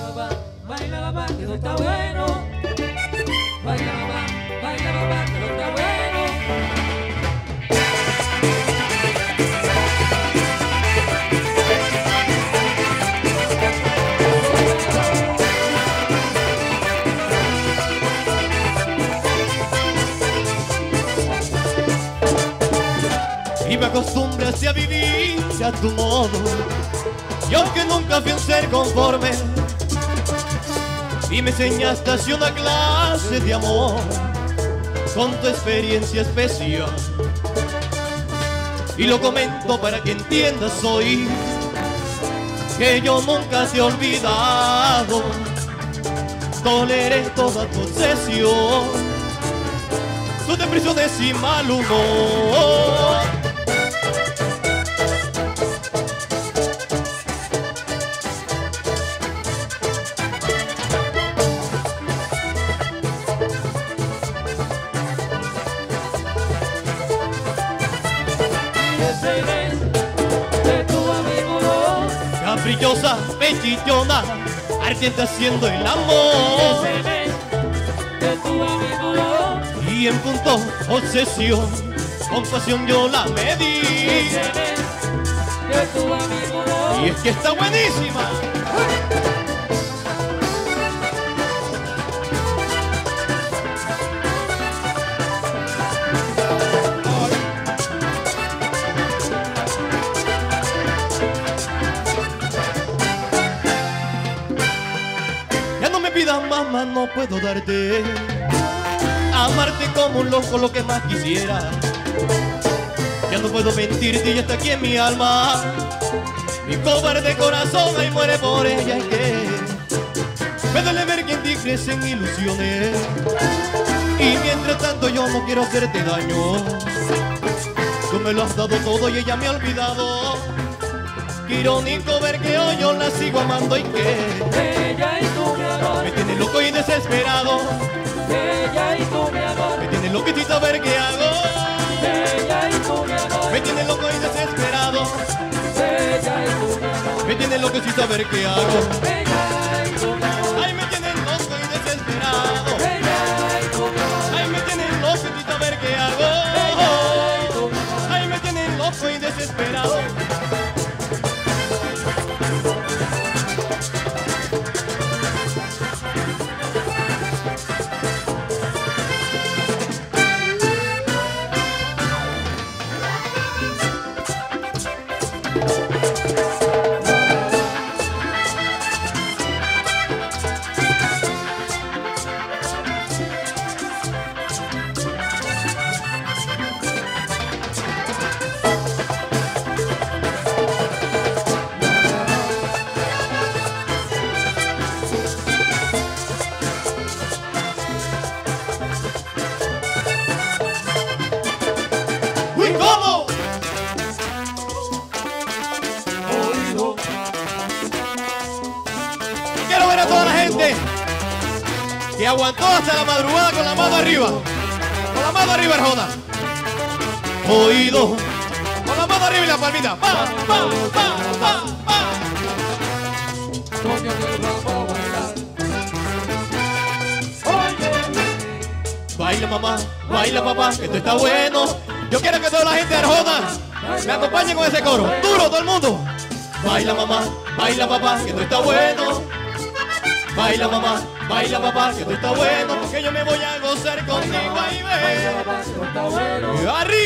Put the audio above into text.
baila papá, que esto está bueno. Baila papá, que esto está bueno. Y me acostumbraste a vivir a tu modo, y aunque nunca fui un ser conforme, y me enseñaste así una clase de amor con tu experiencia especial. Y lo comento para que entiendas hoy que yo nunca te he olvidado. Toleré toda tu obsesión, tus depresiones y mal humor. Caprichosa, pechillona, ardiente haciendo el amor. De tu amigo yo. Y en punto obsesión, con pasión yo la medí. De tu amigo yo. Y es que está buenísima. Mamá, no puedo darte, amarte como un loco, lo que más quisiera. Ya no puedo mentirte, ya está aquí en mi alma. Mi cobarde corazón ahí muere por ella. Y que me duele ver que en ti crecen ilusiones, y mientras tanto yo no quiero hacerte daño. Tú me lo has dado todo y ella me ha olvidado. Qué irónico ver que hoy yo la sigo amando y que ella y tú, mi amor. me tiene loco y desesperado. Ella y tú, mi amor. Me tiene loquitito a ver qué hago. Ella y tú, mi amor. Me tiene loco y desesperado. Ella y tú, mi amor. Me tiene loquitito a ver qué hago. Ella y tú, mi amor. Ay, me tiene loco y desesperado. Ella y tú, mi amor. Ay, me tiene loquitito a ver qué hago. Ella y tú, mi amor. Ay, me tiene loco y desesperado. ¡Uy, cómo! Quiero ver a toda la gente que aguantó hasta la madrugada con la mano arriba. Con la mano arriba, Arjona. Oído. Con la mano arriba y la palmita. ¡Pa, pa, pa, pa, pa! Coño, que vamos a bailar. Oye, Baila mamá, baila papá, que esto está bueno. Yo quiero que toda la gente de Arjona me acompañe con ese coro. Duro, todo el mundo. Baila mamá, baila papá, que esto está bueno. Baila mamá, baila papá, que esto está bueno. Que yo me voy a gozar contigo ahí, baila ve. papá, que esto está bueno. Y arriba.